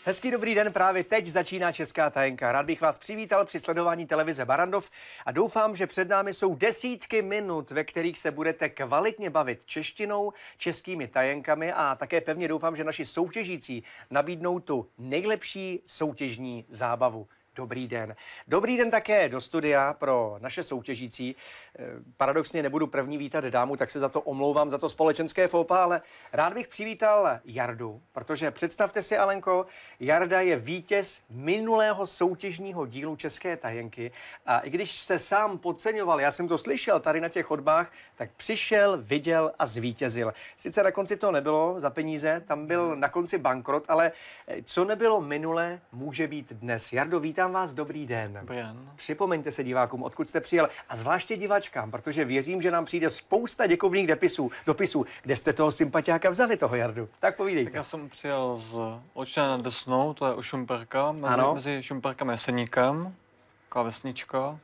Hezký dobrý den, právě teď začíná Česká tajenka. Rád bych vás přivítal při sledování televize Barrandov a doufám, že před námi jsou desítky minut, ve kterých se budete kvalitně bavit češtinou, českými tajenkami a také pevně doufám, že naši soutěžící nabídnou tu nejlepší soutěžní zábavu. Dobrý den. Dobrý den také do studia pro naše soutěžící. Paradoxně nebudu první vítat dámu, tak se za to omlouvám, za to společenské fópa, ale rád bych přivítal Jardu, protože představte si, Alenko, Jarda je vítěz minulého soutěžního dílu České tajenky a i když se sám podceňoval, já jsem to slyšel tady na těch chodbách, tak přišel, viděl a zvítězil. Sice na konci to nebylo za peníze, tam byl na konci bankrot, ale co nebylo minule, může být dnes. Jardo, vítám vás, dobrý den. Dobrý den. Připomeňte se divákům, odkud jste přijel a zvláště divačkám, protože věřím, že nám přijde spousta děkovných dopisů. Kde jste toho sympatiáka vzali, toho Jardu? Tak povídejte. Tak já jsem přijel z Olčina nad Desnou, to je u Šumperka, mezi Šumperkem a Jeseníkem, taková vesnička.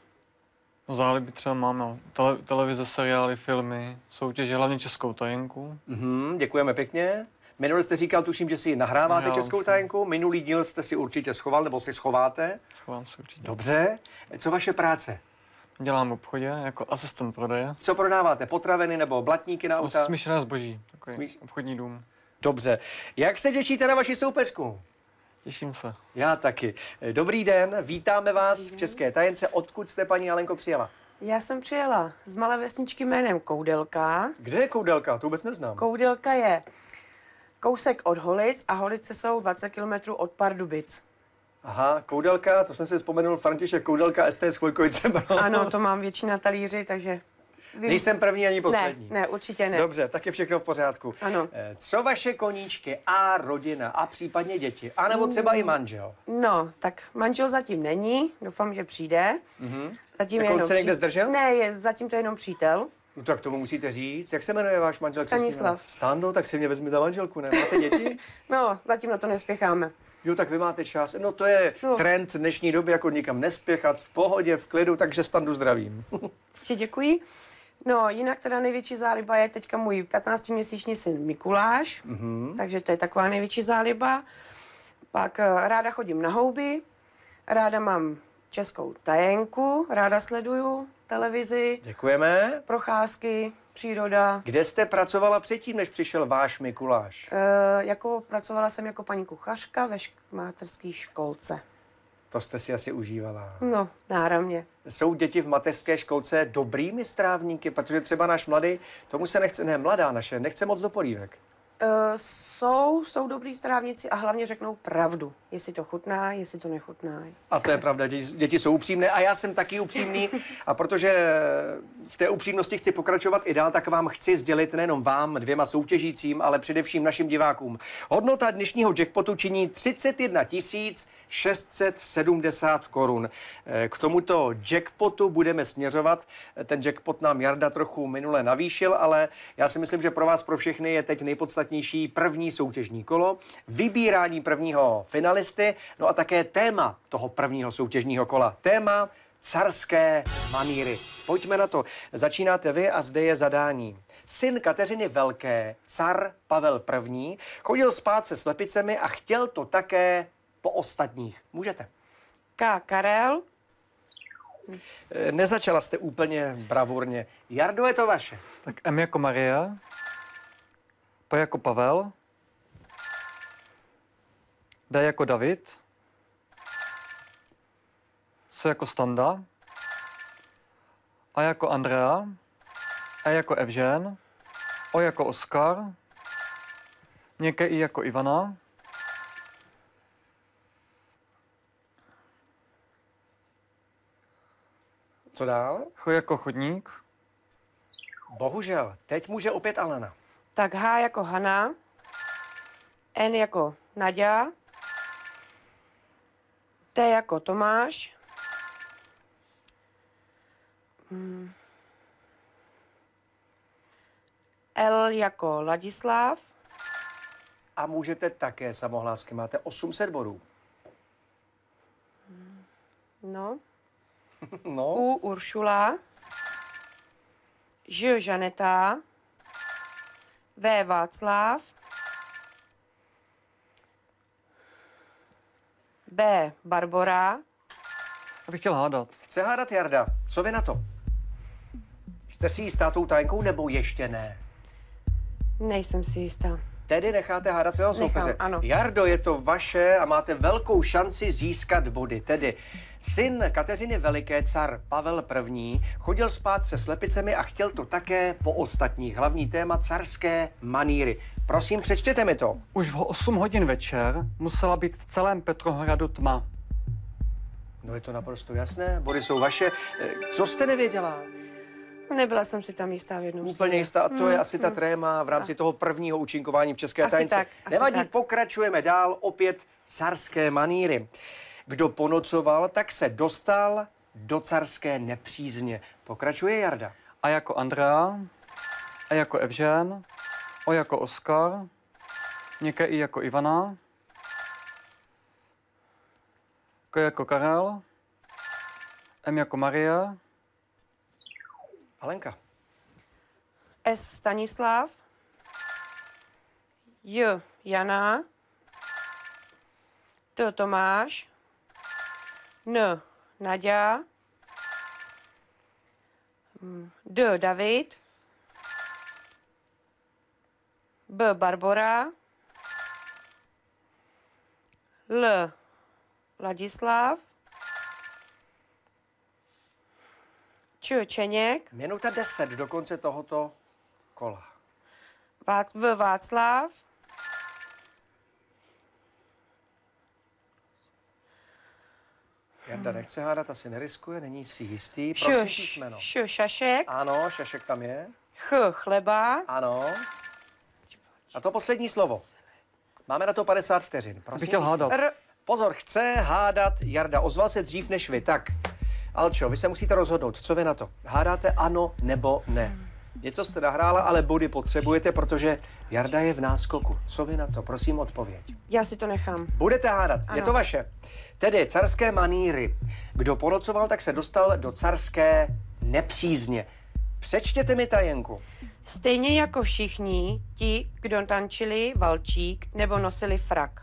No záliby třeba mám televize, seriály, filmy, soutěže, hlavně Českou tajenku. Děkujeme pěkně. Minule jste říkal, tuším, že si nahráváte Českou tajenku. Minulý díl jste si určitě schoval, nebo si schováte. Schovám se určitě. Dobře. Co vaše práce? Dělám v obchodě jako asistent prodeje. Co prodáváte? Potraviny nebo blatníky na auta? Smíšené zboží, takový obchodní dům. Dobře. Jak se těšíte na vaši soupeřku? Těším se. Já taky. Dobrý den, vítáme vás v České tajence. Odkud jste, paní Alenko, přijela? Já jsem přijela z malé vesničky jménem Koudelka. Kde je Koudelka? To vůbec neznám. Koudelka je kousek od Holic a Holice jsou 20 km od Pardubic. Aha, Koudelka, to jsem si vzpomenul, František Koudelka, STS Chvojkovice. Ano, to mám větší na talíři, takže... Nejsem první ani poslední. Ne, určitě ne. Dobře, tak je všechno v pořádku. Ano. Co vaše koníčky a rodina a případně děti? A nebo třeba i manžel? No, tak manžel zatím není, doufám, že přijde. Zatím Tak on se někde zdržel? Ne, zatím to je jenom přítel. No tak tomu musíte říct. Jak se jmenuje váš manžel? Stanislav. Stando, tak si mě vezmi za manželku, ne? Máte děti? No, zatím na to nespěcháme. Jo, tak vy máte čas. No to je trend dnešní doby, jako nikam nespěchat, v pohodě, v klidu, takže Standu zdravím. Ještě děkuji. No, jinak teda největší záliba je teďka můj 15měsíční syn Mikuláš, takže to je taková největší záliba. Pak ráda chodím na houby, ráda mám Českou tajenku, ráda sleduju televizi. Děkujeme. Procházky, příroda. Kde jste pracovala předtím, než přišel váš Mikuláš? Pracovala jsem jako paní kuchařka ve mateřské školce. To jste si asi užívala. No, náramně. Jsou děti v mateřské školce dobrými strávníky, protože třeba náš mladý, tomu se nechce, ne, mladá naše, nechce moc do polívek. Jsou dobrý strávníci a hlavně řeknou pravdu. Jestli to chutná, jestli to nechutná. A to je pravda, děti jsou upřímné a já jsem taky upřímný a protože v té upřímnosti chci pokračovat i dál, tak vám chci sdělit nejenom vám, dvěma soutěžícím, ale především našim divákům. Hodnota dnešního jackpotu činí 31 670 korun. K tomuto jackpotu budeme směřovat. Ten jackpot nám Jarda trochu minule navýšil, ale já si myslím, že pro vás, pro všechny je teď nejpodstatnější první soutěžní kolo, vybírání prvního finalisty, no a také téma toho prvního soutěžního kola. Téma carské maníry. Pojďme na to. Začínáte vy a zde je zadání. Syn Kateřiny Velké, car Pavel I., chodil spát se slepicemi a chtěl to také po ostatních. Můžete. K. Karel. Nezačala jste úplně bravurně. Jardo, je to vaše. Tak M jako Marie, P jako Pavel, D jako David, S jako Standa, A jako Andrea, E jako Evžen, O jako Oskar, měkké I jako Ivana, Co dál? Ch jako Chodník, Bohužel, teď může opět Alena. Tak H jako Hana. N jako Naďa. T jako Tomáš. L jako Ladislav. A můžete také samohlásky, máte 800 bodů. No. No. U Uršula. Ž Žaneta. V Václav. B. Barbora. Já bych chtěl hádat. Chce hádat Jarda. Co vy na to? Jste si jistá tou tajenkou nebo ještě ne? Nejsem si jistá. Tedy necháte hádat svého soupeře. Ano. Jardo, je to vaše a máte velkou šanci získat body. Tedy syn Kateřiny Veliké, car Pavel I., chodil spát se slepicemi a chtěl to také po ostatních. Hlavní téma carské maníry. Prosím, přečtěte mi to. Už v 8 hodin večer musela být v celém Petrohradu tma. No je to naprosto jasné, body jsou vaše. Co jste nevěděla? Nebyla jsem si tam jistá v jednom. Úplně jistá, a to je asi ta tréma v rámci toho prvního účinkování v České Asi tajence. tak, asi Nevadí, tak. pokračujeme dál, opět carské maníry. Kdo ponocoval, tak se dostal do carské nepřízně. Pokračuje Jarda. A jako Andrea, E jako Evžen, O jako Oskar, někde I jako Ivana, K jako Karel, M jako Marie, Alenka. S. Stanislav. J. Jana. T. Tomáš. N. Naďa. D. David. B. Barbora. L. Ladislav. Č. Čeněk. Minuta 10 do konce tohoto kola. V. Václav. Jarda nechce hádat, asi neriskuje, není si jistý. Prosím písmeno. Šašek. Ano, Šašek tam je. Ch. Chleba. Ano. A to poslední slovo. Máme na to 50 vteřin. bych Prosím, chtěl písmeno. hádat. Pozor, chce hádat Jarda. Ozval se dřív než vy. Tak, Alčo, vy se musíte rozhodnout. Co vy na to? Hádáte ano nebo ne? Něco jste nahrála, ale body potřebujete, protože Jarda je v náskoku. Co vy na to? Prosím, odpověď. Já si to nechám. Budete hádat, Ano. je to vaše. Tedy carské maníry. Kdo ponocoval, tak se dostal do carské nepřízně. Přečtěte mi tajenku. Stejně jako všichni ti, kdo tančili valčík nebo nosili frak.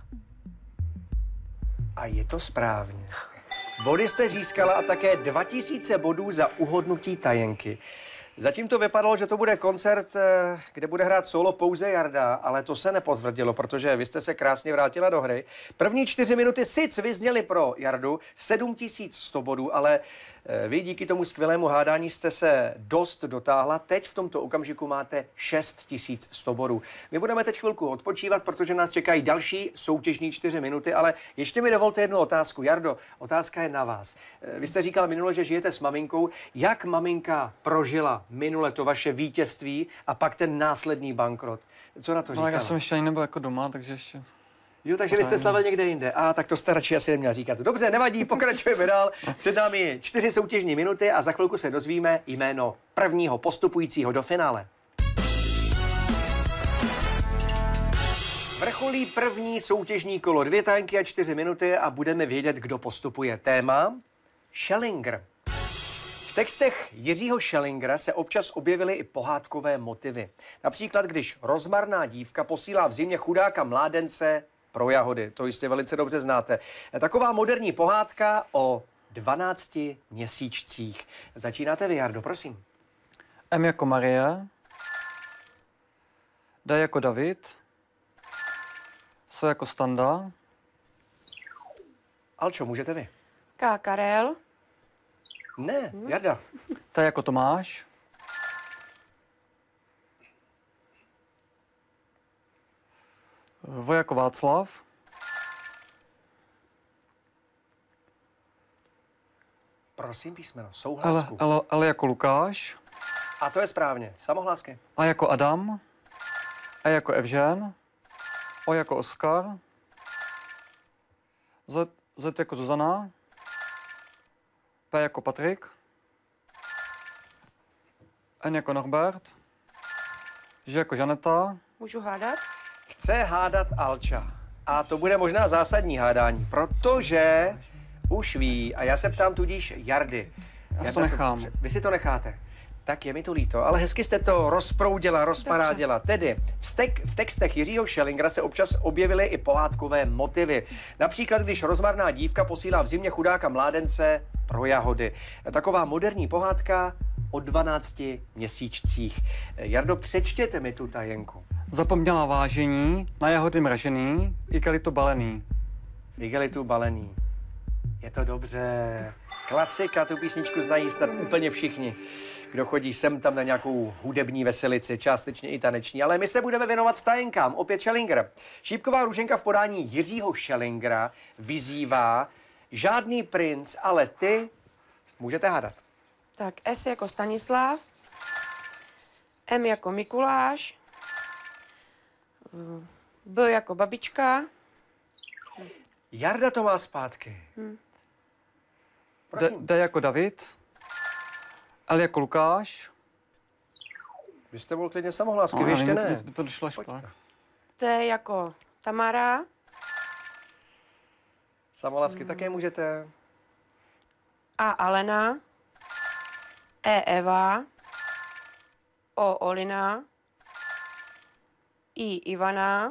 A je to správně. Body jste získala a také 2000 bodů za uhodnutí tajenky. Zatím to vypadalo, že to bude koncert, kde bude hrát solo pouze Jarda, ale to se nepotvrdilo, protože vy jste se krásně vrátila do hry. První 4 minuty sice vyzněly pro Jardu 7100 bodů, ale vy díky tomu skvělému hádání jste se dost dotáhla. Teď v tomto okamžiku máte 6100 bodů. My budeme teď chvilku odpočívat, protože nás čekají další soutěžní 4 minuty, ale ještě mi dovolte jednu otázku. Jardo, otázka je na vás. Vy jste říkala minule, že žijete s maminkou. Jak maminka prožila minule to vaše vítězství a pak ten následný bankrot? Co na to No, říkala? já jsem ještě ani nebyl jako doma, takže ještě... Jo, takže vy jste slavil někde jinde. Tak to jste radši asi neměl říkat. Dobře, nevadí, pokračujeme dál. Před námi 4 soutěžní minuty a za chvilku se dozvíme jméno prvního postupujícího do finále. Vrcholí první soutěžní kolo, 2 tajenky a 4 minuty a budeme vědět, kdo postupuje. Téma Schellinger. V textech Jiřího Schellingera se občas objevily i pohádkové motivy. Například, když rozmarná dívka posílá v zimě chudáka mládence pro jahody. To jistě velice dobře znáte. Taková moderní pohádka o 12 měsíčcích. Začínáte vy, Jardo, prosím. M jako Marie, D jako David, S jako Standa, Alčo, můžete vy? K. Karel. Ne, Jarda. T jako Tomáš, V jako Václav, Prosím písmeno, souhlasku. L jako Lukáš, A to je správně, samohlásky. A jako Adam, E jako Evžen, O jako Oskar, Z jako Zuzana, P jako Patrik, N jako Norbert, Ž jako Žaneta, Můžu hádat? Chce hádat Alča. A to bude možná zásadní hádání, protože už ví, a já se ptám tudíž Jardy. Já si to nechám. Vy si to necháte. Tak je mi to líto, ale hezky jste to rozproudila, rozparáděla. Tedy v textech Jiřího Schellingera se občas objevily i pohádkové motivy. Například, když rozmarná dívka posílá v zimě chudáka mládence pro jahody. Taková moderní pohádka o 12 měsíčcích. Jardo, přečtěte mi tu tajenku. Zapomněla vážení, na jahody mražený, igelitu balený. Igelitu balený. Je to dobře. Klasika, tu písničku znají snad úplně všichni, kdo chodí sem tam na nějakou hudební veselici, částečně i taneční. Ale my se budeme věnovat tajenkám. Opět Schellinger. Šípková růženka v podání Jiřího Schellingera vyzývá: žádný princ, ale ty můžete hádat. Tak S jako Stanislav, M jako Mikuláš, B jako babička. Jarda to má zpátky. D jako David, L jako Lukáš. Vy jste byl klidně samohlásky, vy ještě ne. To došlo až pak. T jako Tamara. Samohlásky také můžete. A Alena. E Eva. O Olina. I Ivana.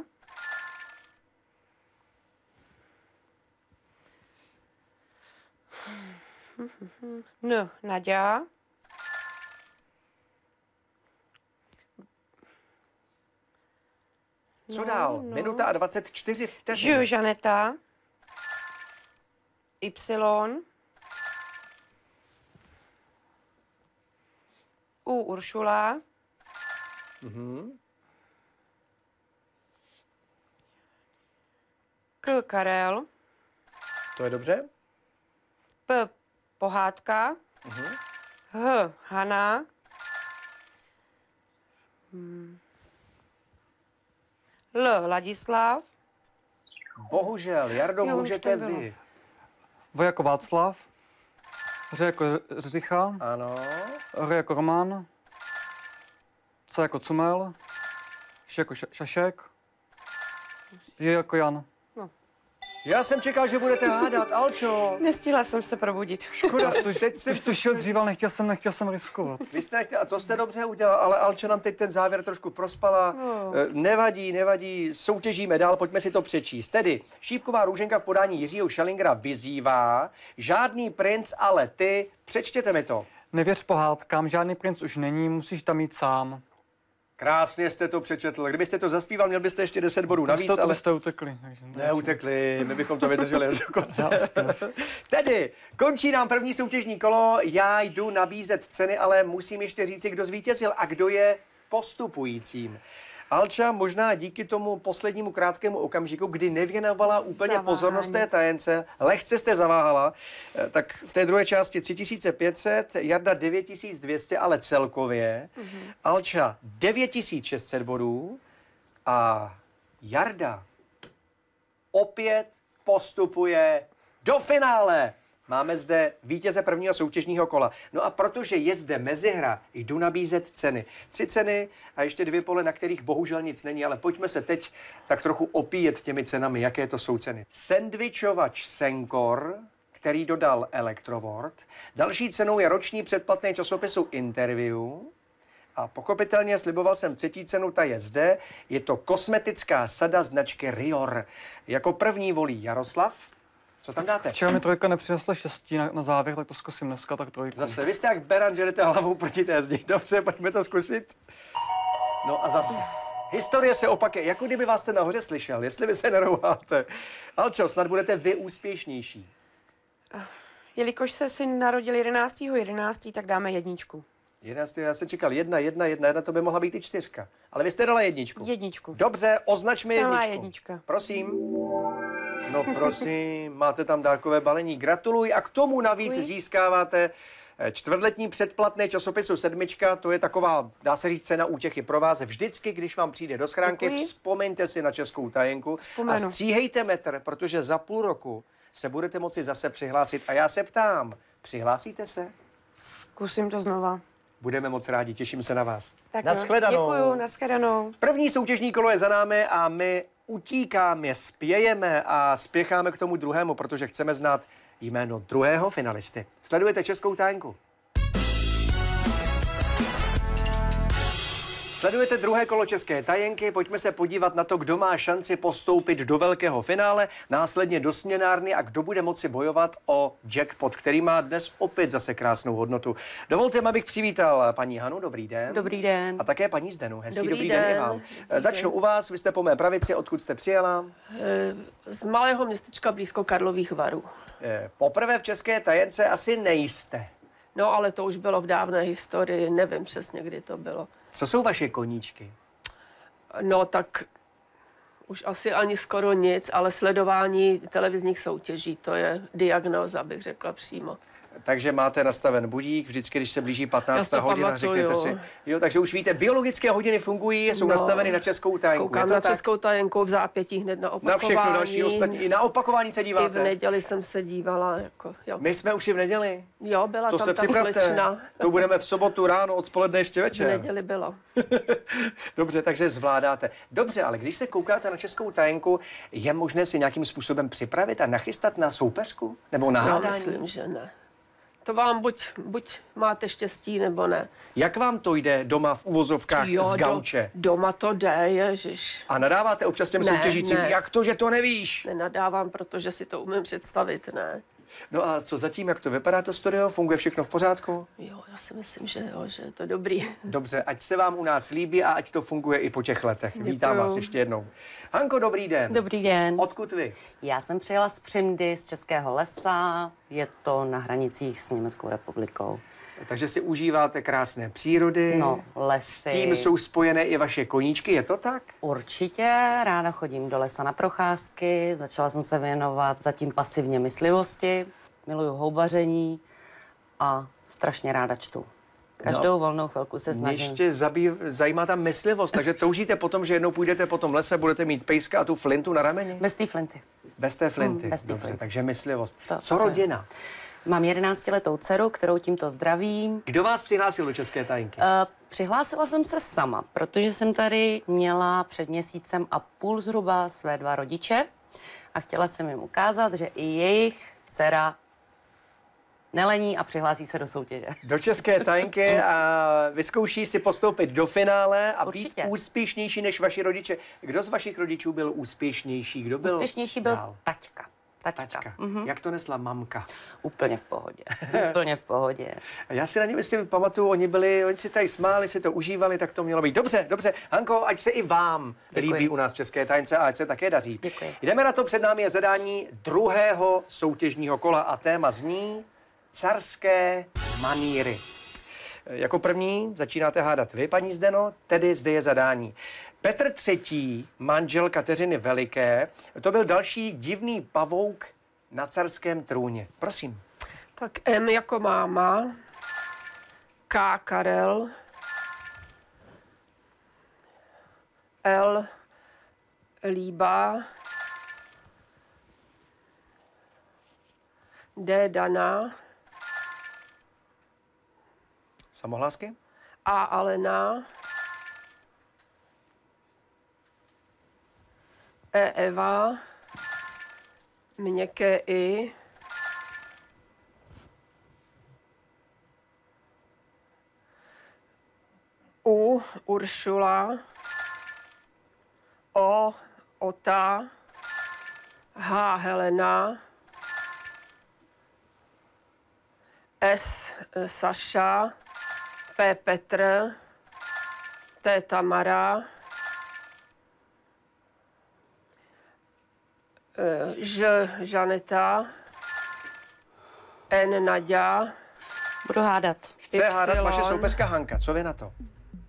N Naďa. Co dál? Minuta a 24 vteřin. Ž Žaneta. Y. U Uršula. K Karel. To je dobře. P Pohádka. H Hana. L Ladislav. Bohužel, Jardo, Jo, už můžete to bylo. vy. V jako Václav, Ř jako Řicha, Ano. R jako Roman, C jako Cumel, Š jako Šašek, J jako Jan. Já jsem čekal, že budete hádat, Alčo. Nestihla jsem se probudit. Škoda, teď jsem Už to šel dřív, ale nechtěl jsem riskovat. Vy jste nechtěl, a to jste dobře udělal, ale Alčo nám teď ten závěr trošku prospala. Nevadí, soutěžíme dál, pojďme si to přečíst. Tedy Šípková růženka v podání Jiřího Schellingera vyzývá: žádný princ, ale ty. Přečtěte mi to. Nevěř pohádkám, žádný princ už není, musíš tam jít sám. Krásně jste to přečetl. Kdybyste to zaspíval, měl byste ještě 10 bodů navíc, ale... ale... byste utekli. Neutekli, my bychom to vydrželi až do konce. Tedy, končí nám první soutěžní kolo, já jdu nabízet ceny, ale musím ještě říci, kdo zvítězil a kdo je postupujícím. Alča možná díky tomu poslednímu krátkému okamžiku, kdy nevěnovala úplně pozornost té tajence, lehce jste zaváhala, tak v té druhé části 3500, Jarda 9200, ale celkově, Alča 9600 bodů a Jarda opět postupuje do finále. Máme zde vítěze prvního soutěžního kola. No a protože je zde mezihra, jdu nabízet ceny. 3 ceny a ještě 2 pole, na kterých bohužel nic není, ale pojďme se teď tak trochu opíjet těmi cenami, jaké to jsou ceny. Sendvičovač Senkor, který dodal Electrovort. Další cenou je roční předplatný časopisu Interview. A pochopitelně sliboval jsem třetí cenu, ta je zde. Je to kosmetická sada značky Rior. Jako první volí Jaroslav. Co tam dáte? Včera mi trojka nepřinesla štěstí na závěr, tak to zkusím dneska, tak trojku. Zase, vy jste jak beran, že jdete hlavou proti té zdi. Dobře, pojďme to zkusit. No a zase. Historie se opakuje, jako kdyby vás ten nahoře slyšel, jestli vy se nerouháte. Alčo, snad budete vy úspěšnější. Jelikož se syn narodil 11.11., tak dáme 1. 11. Já jsem čekal 1, to by mohla být i 4. Ale vy jste dala 1. 1. Dobře, označme 1. Celá 1. Prosím. No prosím, máte tam dálkové balení. Gratuluji a k tomu navíc získáváte čtvrtletní předplatné časopisu 7. To je taková, dá se říct, cena útěchy pro vás. Vždycky, když vám přijde do schránky, vzpomeňte si na českou tajenku a stříhejte metr, protože za půl roku se budete moci zase přihlásit. A já se ptám, přihlásíte se? Zkusím to znova. Budeme moc rádi, těším se na vás. Tak Naschledanou. Děkuju, naschledanou. První soutěžní kolo je za námi a my utíkáme, spějeme a spěcháme k tomu druhému, protože chceme znát jméno druhého finalisty. Sledujete Českou tajenku. Sledujete druhé kolo České tajenky, pojďme se podívat na to, kdo má šanci postoupit do velkého finále, následně do směnárny a kdo bude moci bojovat o jackpot, který má dnes opět zase krásnou hodnotu. Dovolte mi, abych přivítal paní Hanu, dobrý den. Dobrý den. A také paní Zdenu, hezký dobrý den. den i vám. Začnu u vás, vy jste po mé pravici, odkud jste přijela? Z malého městečka blízko Karlových Varů. Poprvé v České tajence asi nejste. No, ale to už bylo v dávné historii, nevím přesně, kdy to bylo. Co jsou vaše koníčky? No, tak už asi ani skoro nic, ale sledování televizních soutěží, to je diagnóza, bych řekla přímo. Takže máte nastaven budík, vždycky, když se blíží 15. hodina, pamatuju. řekněte si. Jo, takže už víte, biologické hodiny fungují, jsou nastaveny na Českou tajenku. Koukám na Českou tajenku v zápětí hned na opakování. Na všechno další ostatní. I na opakování se I v díváte? neděli jsem se dívala. Jako, jo. My jsme už i v neděli. Jo, byla To tam se ta připravte. slečna. To budeme v sobotu ráno, odpoledne ještě V večer. neděli bylo. Dobře, takže zvládáte. Dobře, ale když se koukáte na Českou tajenku, je možné si nějakým způsobem připravit a nachystat na soupeřku? Nebo na Já hádání? myslím, že ne. To vám buď máte štěstí, nebo ne. Jak vám to jde doma v uvozovkách z gauče? Doma to jde, ježiš. A nadáváte občas těm Ne, soutěžícím, ne. jak to, že to nevíš? Nenadávám, protože si to umím představit, ne. No a co zatím, jak to vypadá to studio? Funguje všechno v pořádku? Jo, já si myslím, že jo, že je to dobrý. Dobře, ať se vám u nás líbí a ať to funguje i po těch letech. Vítám Děkuju. vás ještě jednou. Hanko, dobrý den. Dobrý den. Odkud vy? Já jsem přijela z Přimdy, z Českého lesa. Je to na hranicích s Německou republikou. Takže si užíváte krásné přírody. No, lesy. S tím jsou spojené i vaše koníčky, je to tak? Určitě, ráda chodím do lesa na procházky. Začala jsem se věnovat zatím pasivně myslivosti. Miluju houbaření a strašně ráda čtu. Každou volnou chvilku se snažím. Ještě zajímá ta myslivost, takže toužíte potom, že jednou půjdete po tom lese, budete mít pejska a tu flintu na rameni? Bez té flinty. Bez té flinty. bez té Dobře, flinty. takže myslivost. To Co je. rodina? Mám 11letou dceru, kterou tímto zdravím. Kdo vás přihlásil do České tajenky? Přihlásila jsem se sama, protože jsem tady měla před měsícem a půl zhruba své 2 rodiče a chtěla jsem jim ukázat, že i jejich dcera nelení a přihlásí se do soutěže. Do České tajenky a vyzkouší si postoupit do finále a Určitě. být úspěšnější než vaši rodiče. Kdo z vašich rodičů byl úspěšnější? Kdo byl Úspěšnější byl dál? taťka. Tačka. Jak to nesla mamka? Úplně v pohodě. Úplně v pohodě. A já si na ně myslím, pamatuju, oni si tady smáli, si to užívali, tak to mělo být. Dobře, dobře. Hanko, ať se i vám Děkuji. líbí u nás v České tajence a ať se také daří. Děkuji. Jdeme na to, před námi je zadání druhého soutěžního kola a téma zní carské maníry. Jako první začínáte hádat vy, paní Zdeno, tedy zde je zadání. Petr III., manžel Kateřiny Veliké, to byl další divný pavouk na carském trůně. Prosím. Tak M jako máma, K Karel, L Líba, D Dana, Samohlásky? A Alena, E Eva, měkké I, U Uršula, O Ota, H Helena, S Saša, P Petr, T Tamara, Ž Žaneta, N Naďa, Budu hádat. Chce hádat Y. vaše soupeřka Hanka. Co vy na to?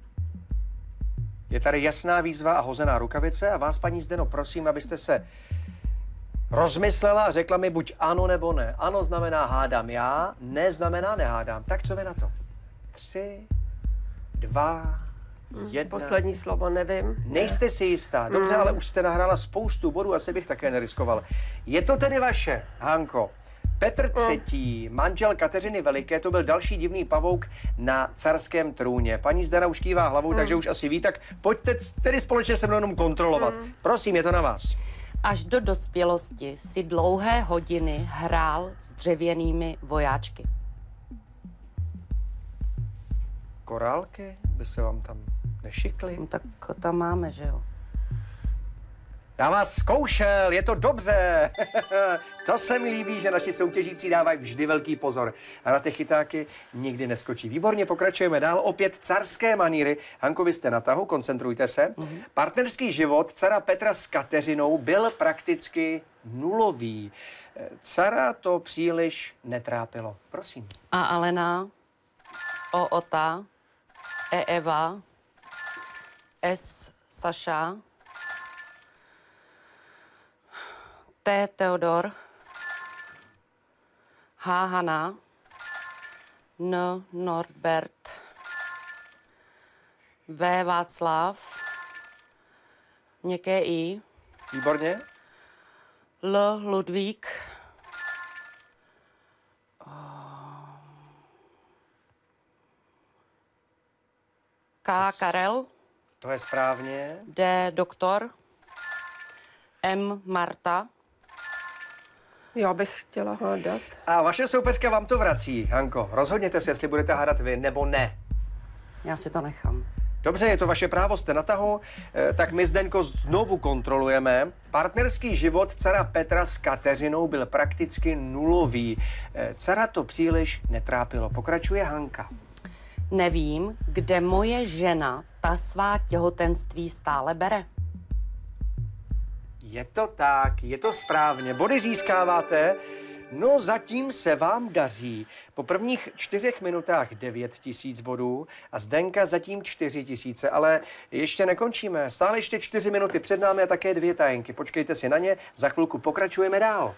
Je tady jasná výzva a hozená rukavice a vás, paní Zdeno, prosím, abyste se rozmyslela a řekla mi buď ano nebo ne. Ano znamená hádám já, ne znamená nehádám. Tak co vy na to? 3, 2, 1. Poslední slovo nevím. Nejste si jistá. Dobře, ale už jste nahrála spoustu bodů, asi bych také neriskoval. Je to tedy vaše, Hanko. Petr III., manžel Kateřiny Veliké, to byl další divný pavouk na carském trůně. Paní Zdena už kývá hlavou, takže už asi ví, tak pojďte tedy společně se mnou jenom kontrolovat. Prosím, je to na vás. Až do dospělosti si dlouhé hodiny hrál s dřevěnými vojáčky. Korálky by se vám tam Nešikli. No, tak tam máme, že jo. Já vás zkoušel, je to dobře. To se mi líbí, že naši soutěžící dávají vždy velký pozor. A na ty chytáky nikdy neskočí. Výborně, pokračujeme dál. Opět carské maníry. Hanko, vy jste na tahu, koncentrujte se. Partnerský život cara Petra s Kateřinou byl prakticky nulový. Cara to příliš netrápilo. Prosím. A Alena, O Ota, E Eva, S Saša, T Teodor, H Hana, N Norbert, V Václav, měkké I, Výborně. L Ludvík, K Karel, To je správně. D Doktor, M Marta, Já bych chtěla hádat. A vaše soupeřka vám to vrací, Hanko. Rozhodněte se, jestli budete hádat vy nebo ne. já si to nechám. Dobře, je to vaše právo, jste na tahu. Tak my, Zdenko, znovu kontrolujeme. Partnerský život cara Petra s Kateřinou byl prakticky nulový. Cara to příliš netrápilo. Pokračuje Hanka. Nevím, kde moje žena ta svá těhotenství stále bere. Je to tak, je to správně. Body získáváte. No, zatím se vám daří. Po prvních 4 minutách 9 000 bodů a Zdenka zatím 4 000, ale ještě nekončíme. Stále ještě 4 minuty před námi a také 2 tajenky. Počkejte si na ně, za chvilku pokračujeme dál.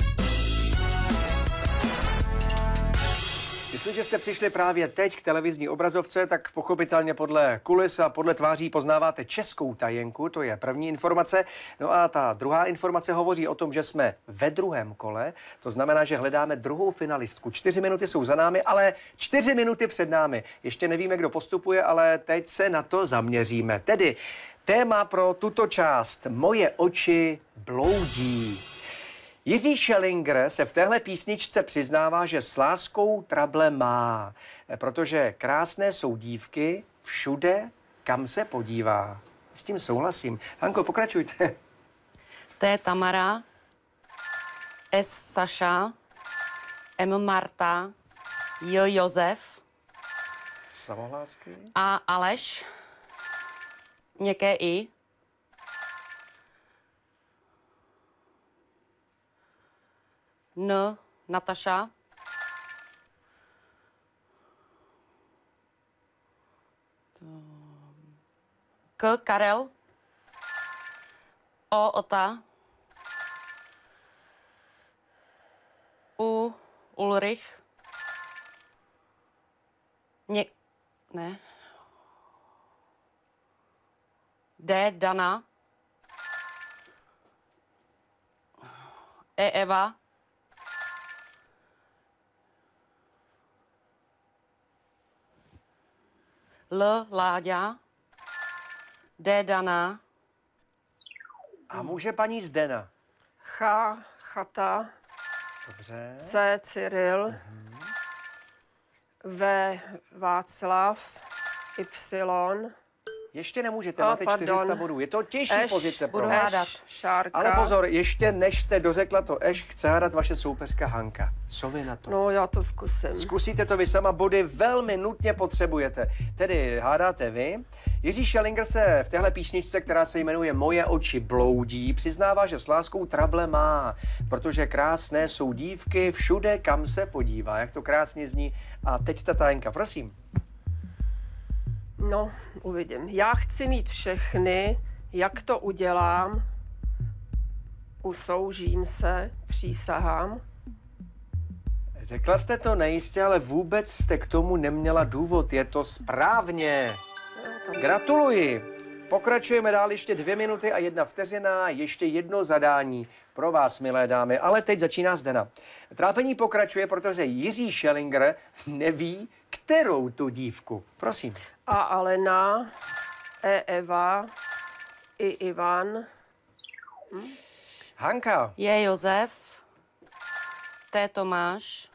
Jestliže jste přišli právě teď k televizní obrazovce, tak pochopitelně podle kulis a podle tváří poznáváte českou tajenku, to je první informace. No a ta druhá informace hovoří o tom, že jsme ve druhém kole, to znamená, že hledáme druhou finalistku. 4 minuty jsou za námi, ale 4 minuty před námi. Ještě nevíme, kdo postupuje, ale teď se na to zaměříme. Tedy téma pro tuto část: Moje oči bloudí. Jiří Schellinger se v téhle písničce přiznává, že s láskou trable má, protože krásné jsou dívky všude, kam se podívá. S tím souhlasím. Hanko, pokračujte. T Tamara, S Saša, M Marta, J Josef, Samohlásky. A Aleš, měkké I, N Nataša, K Karel, O Ota, U Ulrich, ne, D Dana, E Eva, L Láďa, D Dana, A může paní Zdena. Ch Chata, Dobře. C Cyril, V Václav, Y, Ještě nemůžete, máte 400 bodů. Je to těžší Eš, pozice pro budu vás. hádat. Šárka. Ale pozor, ještě než jste dořekla to eš, chce hádat vaše soupeřka Hanka. Co vy na to? No, já to zkusím. Zkusíte to vy sama, body velmi nutně potřebujete. Tedy hádáte vy. Jiří Schellinger se v téhle písničce, která se jmenuje Moje oči bloudí, přiznává, že s láskou trable má, protože krásné jsou dívky všude, kam se podívá. Jak to krásně zní. A teď ta tajenka, prosím. No, uvidím. Já chci mít všechny, jak to udělám, usoužím se, přísahám. Řekla jste to nejistě, ale vůbec jste k tomu neměla důvod. Je to správně. Gratuluji. Pokračujeme dál, ještě 2 minuty a 1 vteřina, ještě jedno zadání pro vás, milé dámy. Ale teď začíná Zdena. Trápení pokračuje, protože Jiří Schellinger neví, kterou tu dívku. Prosím. A Alena, E Eva, I Ivan, Hanka. J Josef, T Tomáš,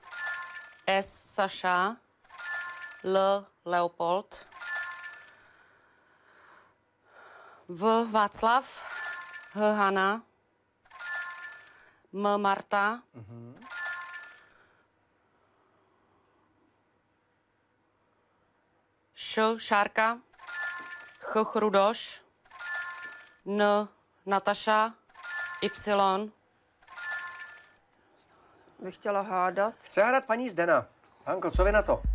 S Saša, L Leopold, V Václav, H Hana, M Marta, Š Šárka, Ch Chrudoš, N Nataša, Y. Bych chtěla hádat. Chce hádat paní Zdena. Hanko, co vy na to?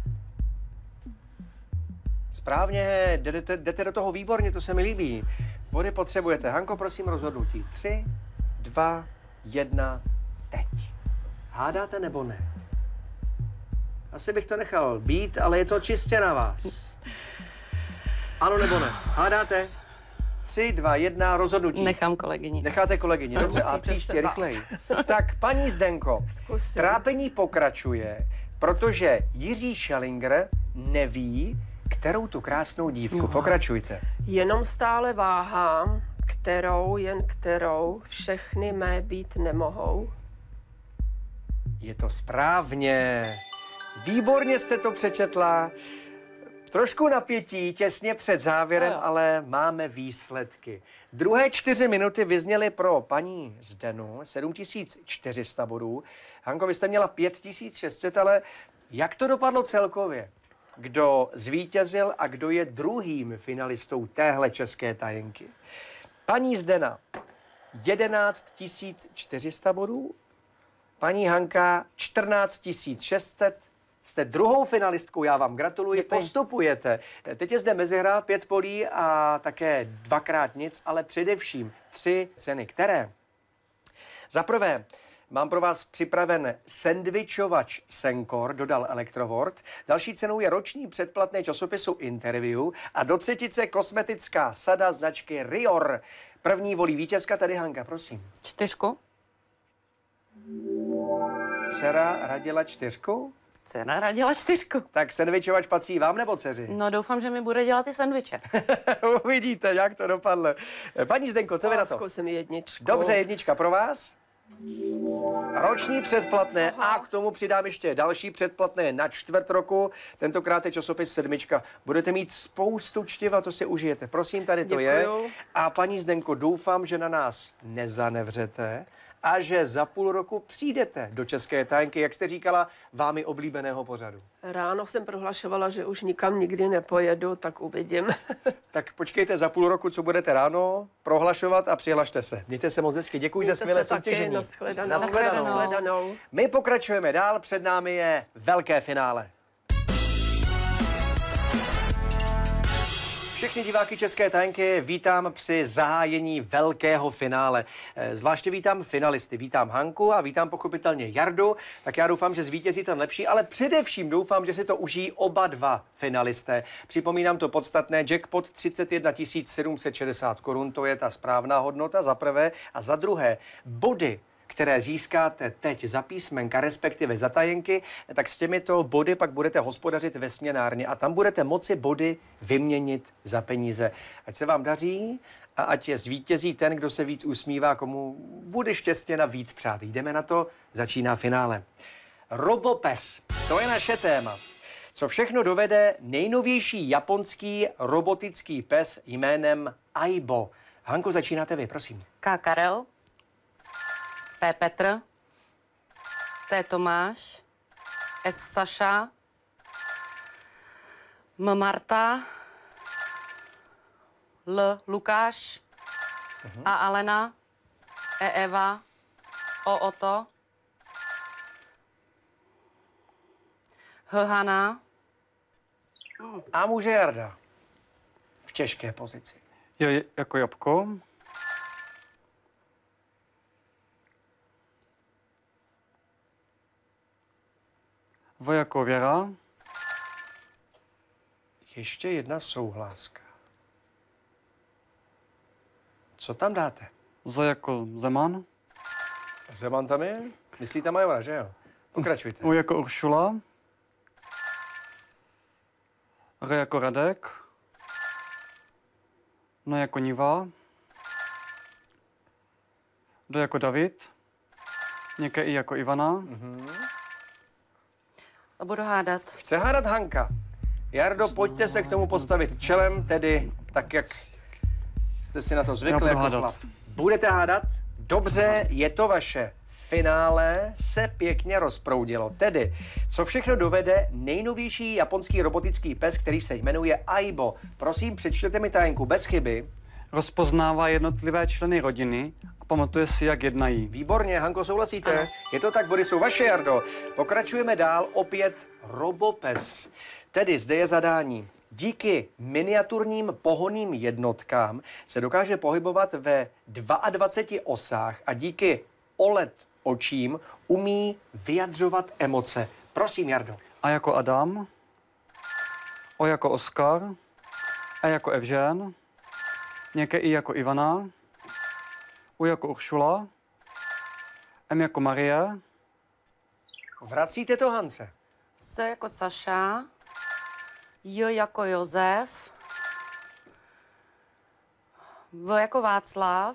Správně, jdete do toho výborně, to se mi líbí. Body potřebujete. Hanko, prosím, rozhodnutí. 3, 2, 1, teď. Hádáte nebo ne? Asi bych to nechal být, ale je to čistě na vás. Ano nebo ne? Hádáte? 3, 2, 1, rozhodnutí. Nechám kolegyni. Necháte kolegyni, dobře, a Musíte příště se bát. rychleji. Tak, paní Zdenko, Zkusím. trápení pokračuje, protože Jiří Schellinger neví, kterou tu krásnou dívku. Pokračujte. Jenom stále váhám, kterou, všechny mé být nemohou. Je to správně. Výborně jste to přečetla. Trošku napětí těsně před závěrem, ale máme výsledky. Druhé 4 minuty vyzněly pro paní Zdenu 7400 bodů. Hanko, vy jste měla 5600, ale jak to dopadlo celkově? Kdo zvítězil a kdo je druhým finalistou téhle české tajenky? Paní Zdena 11 400 bodů, paní Hanka 14 600. Jste druhou finalistkou, já vám gratuluji, Děkuji. postupujete. Teď je zde mezihra, 5 polí a také 2x nic, ale především 3 ceny. Které? Za prvé, mám pro vás připraven sendvičovač Senkor, dodal Elektrovort. Další cenou je roční předplatné časopisu Interview a do třetice kosmetická sada značky Rior. První volí vítězka, tady Hanka, prosím. 4. Dcera radila 4? Dcera radila 4. Tak sendvičovač patří vám nebo dceři? No doufám, že mi bude dělat ty sendviče. Uvidíte, jak to dopadne. Paní Zdenko, co vy na to? Zkusím jedničku. Dobře, jednička pro vás. Roční předplatné a k tomu přidám ještě další předplatné na čtvrt roku. Tentokrát je časopis Sedmička. Budete mít spoustu čtiva, to si užijete. Prosím, tady to je. Děkuju. A paní Zdenko, doufám, že na nás nezanevřete a že za půl roku přijdete do České tajenky, jak jste říkala, vámi oblíbeného pořadu. Ráno jsem prohlašovala, že už nikam nikdy nepojedu, tak uvidím. Tak počkejte za půl roku, co budete ráno prohlašovat a přihlašte se. Mějte se moc hezky. Děkuji za skvělé soutěžení. Nashledanou. Nashledanou. Nashledanou. My pokračujeme dál, před námi je velké finále. Všechny diváky České tajenky vítám při zahájení velkého finále. Zvláště vítám finalisty. Vítám Hanku a vítám pochopitelně Jardu. Tak já doufám, že zvítězí ten lepší, ale především doufám, že si to užijí oba dva finalisté. Připomínám to podstatné, jackpot 31 760 korun, to je ta správná hodnota za prvé. A za druhé, body, které získáte teď za písmenka, respektive za tajenky, tak s těmito body pak budete hospodařit ve směnárně a tam budete moci body vyměnit za peníze. Ať se vám daří a ať je zvítězí ten, kdo se víc usmívá, komu bude štěstěna víc přát. Jdeme na to, začíná finále. Robopes, to je naše téma. Co všechno dovede nejnovější japonský robotický pes jménem Aibo. Hanko, začínáte vy, prosím. K Karel, P Petr, T Tomáš, S Saša, M Marta, L Lukáš, A Alena, E Eva, O Oto, H Hana, A může Jarda. V těžké pozici. Je jako jabko. V jako Věra. Ještě jedna souhláska. Co tam dáte? Z jako Zeman. Zeman tam je? Myslíte Majora, že jo? Pokračujte. U jako Uršula. R jako Radek. No jako Niva. D jako David. Něké I jako Ivana. a budu hádat. Chce hádat Hanka. Jardo, pojďte se k tomu postavit čelem, tedy tak, jak Jste si na to zvykli budu jako hádat. chlap. Budete hádat? Dobře, je to vaše. Finále se pěkně rozproudilo. Tedy, co všechno dovede nejnovější japonský robotický pes, který se jmenuje Aibo. Prosím, přečtěte mi tajenku bez chyby. Rozpoznává jednotlivé členy rodiny a pamatuje si, jak jednají. Výborně, Hanko, souhlasíte? Ano. Je to tak, body jsou vaše, Jardo. Pokračujeme dál, opět robopes. Tedy zde je zadání. Díky miniaturním pohonným jednotkám se dokáže pohybovat ve 22 osách a díky OLED očím umí vyjadřovat emoce. Prosím, Jardo. A jako Adam, O jako Oskar, E jako Evžen, nějaké I jako Ivana, U jako Uršula, M jako Marie, Vracíte to, Hance. S jako Saša, J jako Josef, V jako Václav,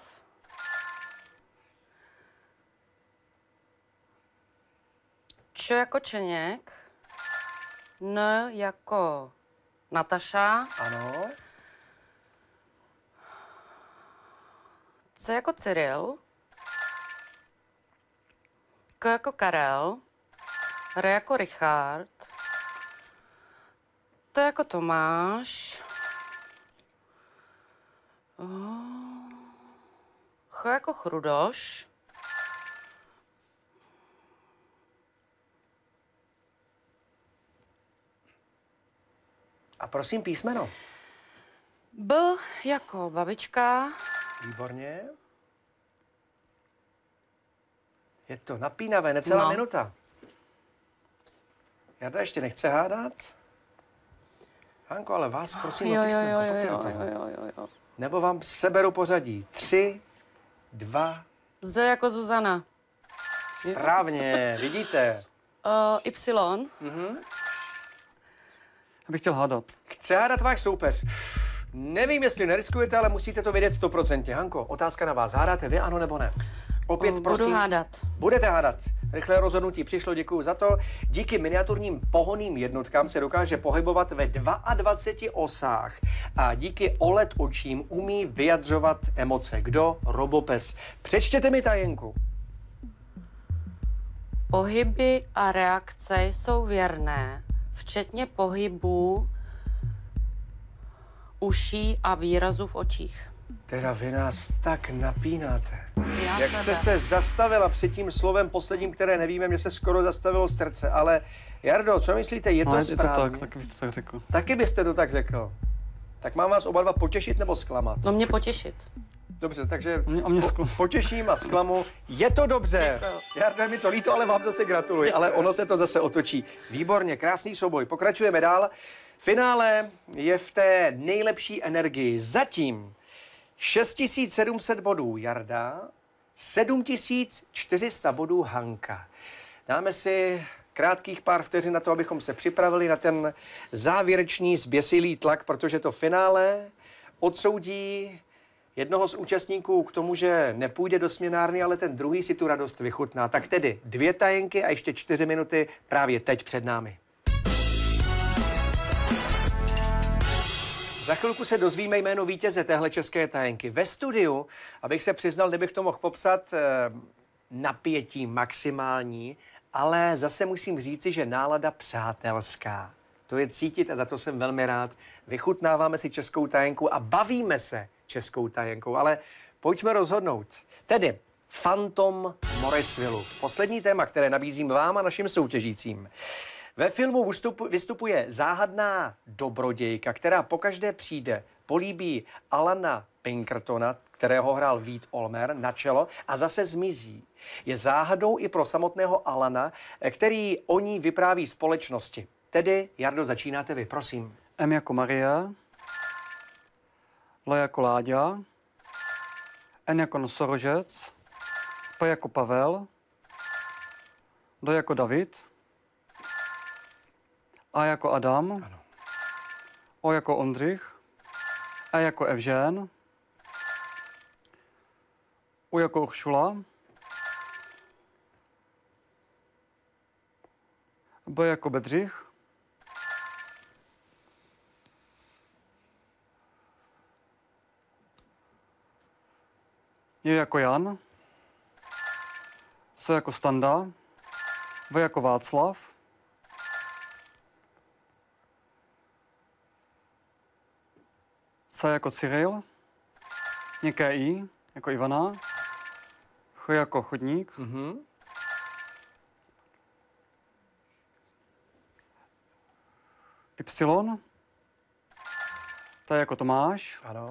Č jako Čeněk, N jako Nataša, Ano. C jako Cyril, K jako Karel, R jako Richard, T jako Tomáš, Ch jako Chrudoš, A prosím písmeno. B jako babička, Výborně. Je to napínavé, necelá No. minuta. Jarda ještě nechce hádat? Hanko, ale vás prosím o písmeno. Pojďte do toho. jo. Nebo vám seberu pořadí. 3, 2, Z jako Zuzana, správně, vidíte. Y, Já bych chtěl hádat. Chce hádat váš soupeř. Nevím, jestli neriskujete, ale musíte to vědět 100%. Hanko, otázka na vás. Hádáte vy, ano nebo ne? Opět, prosím. budu hádat. Budete hádat. Rychlé rozhodnutí přišlo, děkuji za to. Díky miniaturním pohonným jednotkám se dokáže pohybovat ve 22 osách a díky OLED očím umí vyjadřovat emoce. Kdo? Robopes. Přečtěte mi tajenku. Pohyby a reakce jsou věrné, včetně pohybů uší a výrazu v očích. Teda vy nás tak napínáte. Já Jak jste se zastavila před tím slovem posledním, které nevíme, mě se skoro zastavilo srdce, ale Jardo, co myslíte, je to No, je to správně? tak, taky bych to tak řekl. Taky byste to tak řekl. Tak mám vás oba dva potěšit nebo zklamat? No mě potěšit. Dobře, takže A mě potěším a zklamu. Je to dobře. Děkuju. Jardo, je mi to líto, ale vám zase gratuluji. Ale ono se to zase otočí. Výborně, krásný souboj. Pokračujeme dál. Finále je v té nejlepší energii. Zatím 6700 bodů Jarda, 7400 bodů Hanka. Dáme si krátkých pár vteřin na to, abychom se připravili na ten závěrečný zběsilý tlak, protože to finále odsoudí jednoho z účastníků k tomu, že nepůjde do směnárny, ale ten druhý si tu radost vychutná. Tak tedy 2 tajenky a ještě 4 minuty právě teď před námi. Za chvilku se dozvíme jméno vítěze téhle české tajenky. Ve studiu, abych se přiznal, kdybych to mohl popsat, napětí maximální, ale zase musím říci, že nálada přátelská. To je cítit a za to jsem velmi rád. Vychutnáváme si českou tajenku a bavíme se českou tajenkou, ale pojďme rozhodnout. Tedy Phantom Morrisville. Poslední téma, které nabízím vám a našim soutěžícím. Ve filmu vystupuje záhadná dobrodějka, která pokaždé přijde, políbí Alana Pinkertona, kterého hrál Vít Olmer, na čelo a zase zmizí. Je záhadou i pro samotného Alana, který o ní vypráví společnosti. Tedy, Jardo, začínáte vy, prosím. M jako Marie, L jako Láďa, N jako nosorožec, P jako Pavel, D jako David, A jako Adam, Ano. O jako Ondřich, E jako Evžen, U jako Uršula, B jako Bedřich, J jako Jan, S jako Standa, V jako Václav, C jako Cyril, měkké I jako Ivana, Ch jako Chodník, Y, T jako Tomáš, Ano.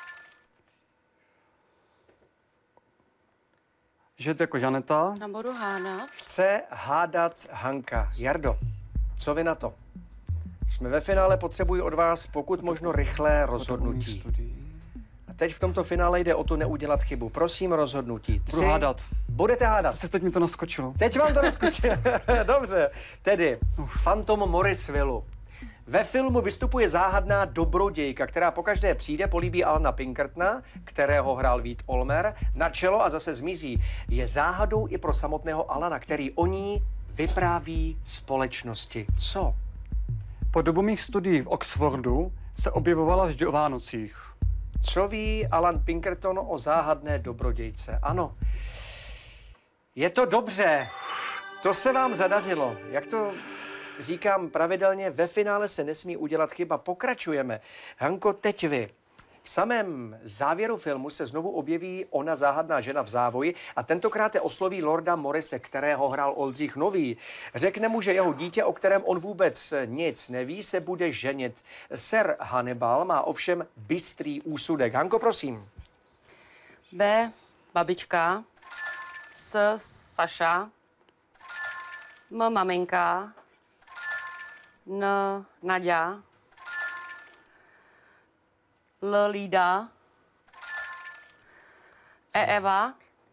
Ž jako Žaneta, A budu hádat. Chce hádat Hanka. Jardo, co vy na to? Jsme ve finále, potřebuji od vás pokud možno rychlé rozhodnutí. A teď v tomto finále jde o to neudělat chybu. Prosím, rozhodnutí. Budu hádat. Budete hádat. Přesně teď mi to naskočilo. Teď vám to naskočí. Dobře. Tedy, Phantom Morrisville. Ve filmu vystupuje záhadná dobrodějka, která pokaždé přijde, políbí Alana Pinkertona, kterého hrál Vít Olmer, na čelo a zase zmizí. Je záhadou i pro samotného Alana, který o ní vypráví společnosti. Co? Po dobu mých studií v Oxfordu se objevovala vždy o Vánocích. Co ví Alan Pinkerton o záhadné dobrodějce? Ano. Je to dobře. To se vám zadařilo. Jak to říkám pravidelně, ve finále se nesmí udělat chyba. Pokračujeme. Hanko, teď vy. V samém závěru filmu se znovu objeví ona záhadná žena v závoji a tentokrát je osloví Lorda Morrise, kterého hrál Oldřich Nový. Řekne mu, že jeho dítě, o kterém on vůbec nic neví, se bude ženit. Sir Hannibal má ovšem bystrý úsudek. Hanko, prosím. B. Babička. S. Saša. M. Maminka. N. Naďa. L. Lída. E. Eva.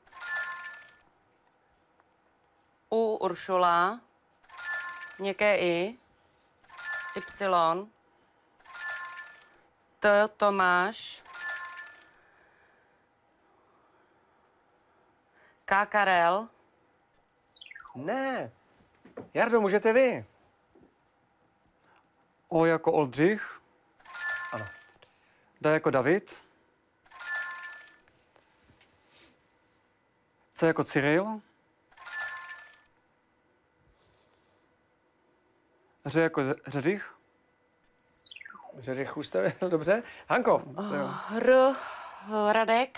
U. Uršula. Měkké I. Y. T. Tomáš. K. Karel. Ne. Jardo, můžete vy. O jako Oldřich, Ano. D jako David, C jako Cyril, Ř jako Řeřich, Řeřichu jste, dobře. Hanko. R. Radek.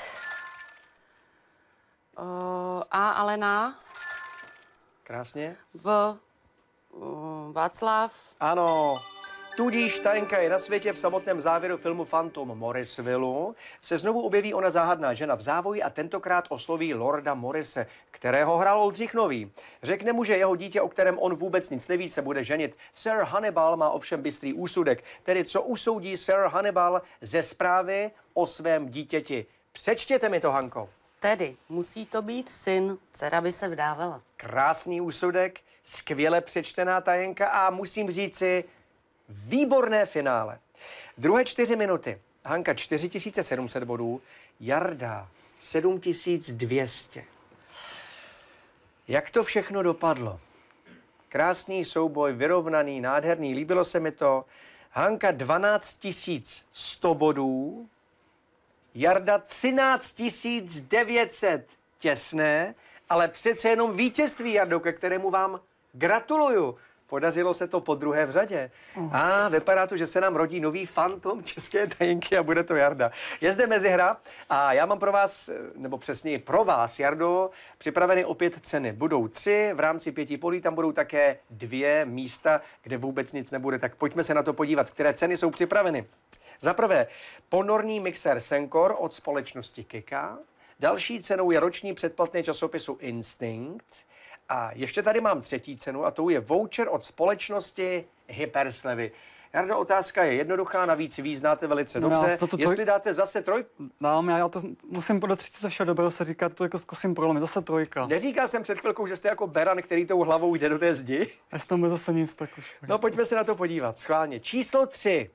A. Alena. Krásně. V. Václav. Ano. Tudíž tajenka je na světě. V samotném závěru filmu Phantom Morrisville se znovu objeví ona záhadná žena v závoji a tentokrát osloví Lorda Morrise, kterého hrál Oldřich Nový. Řekne mu, že jeho dítě, o kterém on vůbec nic neví, se bude ženit. Sir Hannibal má ovšem bystrý úsudek, tedy co usoudí Sir Hannibal ze zprávy o svém dítěti. Přečtěte mi to, Hanko. Tedy musí to být syn, dcera by se vdávala. Krásný úsudek, skvěle přečtená tajenka a musím říci, výborné finále. Druhé 4 minuty. Hanka 4700 bodů, Jarda 7200. Jak to všechno dopadlo? Krásný souboj, vyrovnaný, nádherný, líbilo se mi to. Hanka 12100 bodů, Jarda 13900. Těsné, ale přece jenom vítězství, Jardo, ke kterému vám gratuluju. Podařilo se to po druhé v řadě. A vypadá to, že se nám rodí nový fantom české tajenky a bude to Jarda. Je zde mezihra a já mám pro vás, nebo přesněji pro vás, Jardo, připraveny opět ceny. Budou 3, v rámci 5 polí tam budou také 2 místa, kde vůbec nic nebude. Tak pojďme se na to podívat, které ceny jsou připraveny. Za prvé, ponorný mixer Senkor od společnosti Kika. Další cenou je roční předplatný časopisu Instinct. A ještě tady mám třetí cenu a tou je voucher od společnosti Hyperslevy. Jardo, otázka je jednoduchá, navíc vy znáte velice dobře. Jestli dáte zase trojku... Dám, já to musím podle 30 všeho dobrého se říká, to jako zkusím prolomit, zase 3. Neříkal jsem před chvilkou, že jste jako beran, který tou hlavou jde do té zdi? A jestli tam bude zase nic, tak už... No pojďme se na to podívat, schválně. Číslo 3.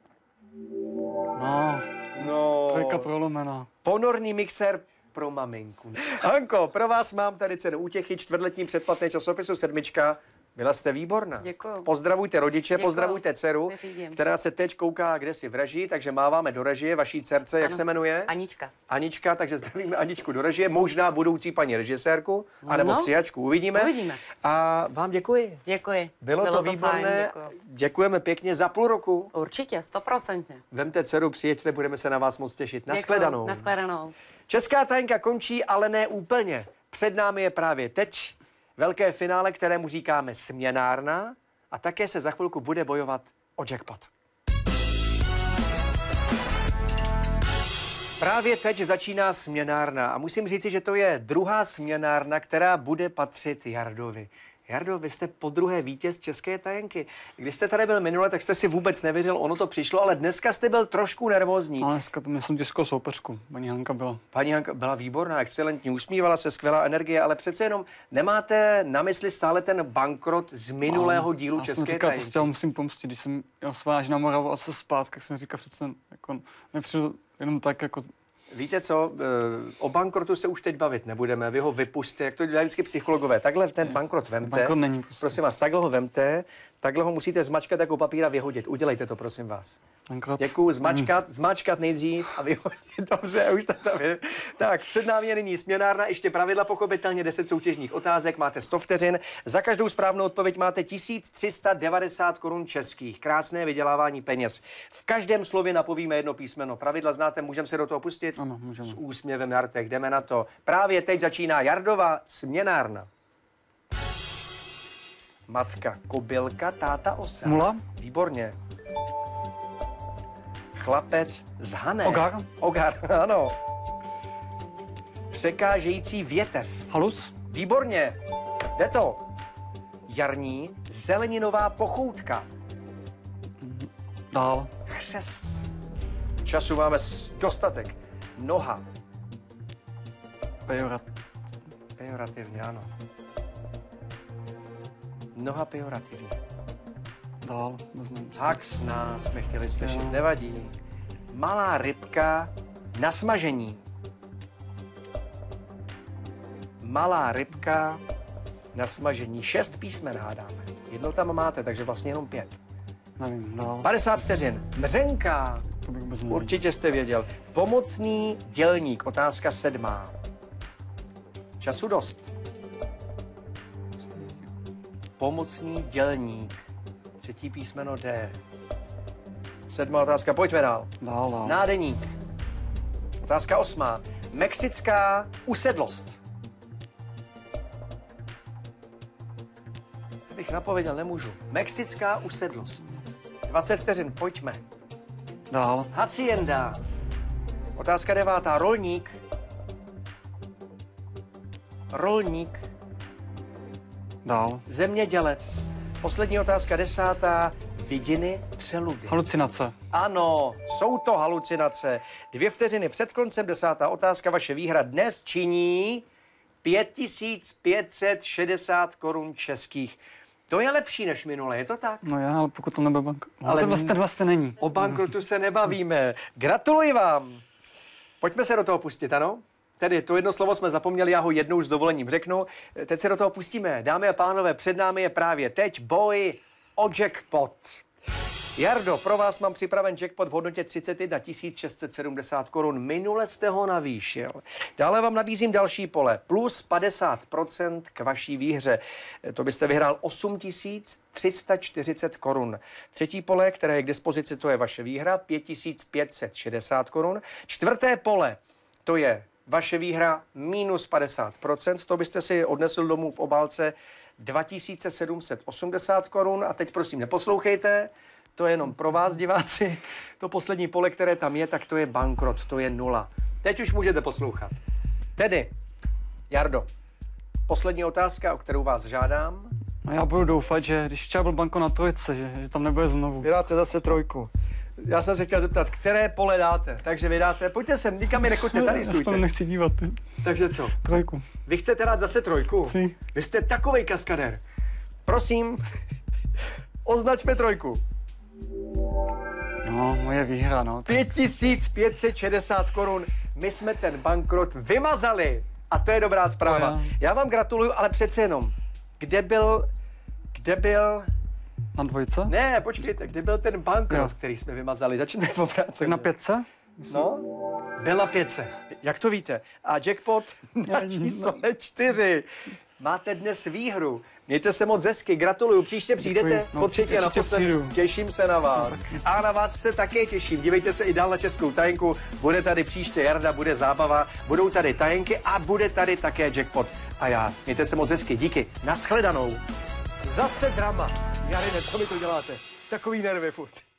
No, 3 prolomená. Ponorný mixer pro maminku. Hanko, pro vás mám tady cenu útěchy, čtvrtletní předplatné časopisu 7. Byla jste výborná. Děkuju. Pozdravujte rodiče, Děkuju. pozdravujte dceru, Vyřídím. která se teď kouká kdesi v režii, takže máváme do režie vaší dcerce, jak Ano. se jmenuje? Anička. Anička, takže zdravíme Aničku do režie, možná budoucí paní režisérku, anebo No. stříhačku, uvidíme. Uvidíme. A vám děkuji. Děkuji. Bylo to výborné, Fajn, děkuju. děkujeme pěkně za půl roku. Určitě, 100%. Vemte dceru, přijeďte, budeme se na vás moc těšit. Nashledanou. Nashledanou. Česká tajenka končí, ale ne úplně. Před námi je právě teď velké finále, kterému říkáme směnárna a také se za chvilku bude bojovat o jackpot. Právě teď začíná směnárna a musím říci, že to je druhá směnárna, která bude patřit Jardovi. Jardo, vy jste podruhé vítěz České tajenky. Když jste tady byl minule, tak jste si vůbec nevěřil, ono to přišlo, ale dneska jste byl trošku nervózní. Ale dneska to jsem těžkou soupeřku. Paní Hanka byla. Paní Hanka byla výborná, excelentní, usmívala se, skvělá energie, ale přece jenom nemáte na mysli stále ten bankrot z minulého dílu Já jsem České říkal, tajenky. prostě já musím pomstit. Když jsem jel sváž na Moravu a se zpátky, tak jsem říkal, přece jako nepřijdu jenom tak jako... Víte co, o bankrotu se už teď bavit nebudeme, vy ho vypustíte, jak to dělají vždycky psychologové. Takhle ten bankrot vemte. Bankrot není prostě. Prosím vás, takhle ho vemte, takhle ho musíte zmačkat jako papír a vyhodit. Udělejte to, prosím vás. Bankrot. Děkuju, zmačkat nejdřív a vyhodit. Dobře, už to tam je. Tak, před námi je nyní směnárna, ještě pravidla pochopitelně 10 soutěžních otázek, máte 100 vteřin. Za každou správnou odpověď máte 1390 korun českých. Krásné vydělávání peněz. V každém slově napovíme jedno písmeno. Pravidla znáte, můžeme se do toho pustit? Ano, můžeme. S úsměvem na rtech, jdeme na to. Právě teď začíná Jardova směnárna. Matka kobylka, táta osa. Mula. Výborně. Chlapec z Hané. Ogar. Ogar, ano. Překážející větev. Halus. Výborně. Jde to. Jarní zeleninová pochoutka. Dál. Chřest. Času máme dostatek. Noha. Pejorat. Pejorativně, ano. Noha pejorativně. Dál. Neznám. Haxna jsme chtěli slyšet, Jo. nevadí. Malá rybka na smažení. Malá rybka na smažení. 6 písmen hádáme. Jedno tam máte, takže vlastně jenom 5. Nevím, dál. 50 vteřin. Mřenka. To bych vůbec nevěděl. Určitě jste věděl. Pomocný dělník. Otázka 7. Času dost. Pomocný dělník. 3. písmeno D. 7. otázka. Pojďme dál. Dál. Nádeník. Otázka 8. Mexická usedlost. Já bych napověděl, nemůžu. Mexická usedlost. 20 vteřin, pojďme. Dál. Hacienda. Otázka 9. Rolník. Rolník. Dál. Zemědělec. Poslední otázka 10. Vidiny, přeludy. Halucinace. Ano, jsou to halucinace. 2 vteřiny před koncem, 10. otázka. Vaše výhra dnes činí 5560 korun českých. To je lepší než minule, je to tak? No já, ale pokud to nebude bank... Ale Ale to vlastně není. O bankrotu se nebavíme. Gratuluji vám. Pojďme se do toho pustit, ano? Tedy to jedno slovo jsme zapomněli, já ho jednou s dovolením řeknu. Teď se do toho pustíme. Dámy a pánové, před námi je právě teď boj o jackpot. Jardo, pro vás mám připraven jackpot v hodnotě 31 670 korun. Minule jste ho navýšil. Dále vám nabízím další pole, plus 50% k vaší výhře. To byste vyhrál 8 340 korun. Třetí pole, které je k dispozici, to je vaše výhra, 5560 korun. Čtvrté pole, to je vaše výhra minus 50%, to byste si odnesl domů v obálce 2780 korun. A teď prosím neposlouchejte, to je jenom pro vás, diváci. To poslední pole, které tam je, tak to je bankrot, to je 0. Teď už můžete poslouchat. Tedy, Jardo, poslední otázka, o kterou vás žádám. No já budu doufat, že když včera byl banko na trojce, že tam nebude znovu. Vy dáte zase 3. Já jsem se chtěl zeptat, které pole dáte. Takže vy dáte, pojďte sem, nikam mi nechoďte, tady Já se tam stůjte. nechci dívat. Takže co? 3. Vy chcete dát zase 3? Chci. Vy jste takovej kaskadér. Prosím, označme 3. No, moje výhra, no. 5560 korun. My jsme ten bankrot vymazali. A to je dobrá zpráva. No, Já vám gratuluju, ale přece jenom, kde Kde byl... Na dvojce? Ne, počkejte, kde byl ten bankrot, který jsme vymazali? Začněme v obráceně. Na 5. No, byl na 5. Jak to víte? A jackpot na číslo 4. Máte dnes výhru. Mějte se moc hezky, gratuluju. Příště přijdete po třetí a naposledy. Těším se na vás. A na vás se také těším. Dívejte se i dál na Českou tajenku. Bude tady příště Jarda, bude zábava, budou tady tajenky a bude tady také jackpot. A já, mějte se moc hezky. Díky. Naschledanou. Zase drama. Jarine, co mi to děláte? Takový nervy furt.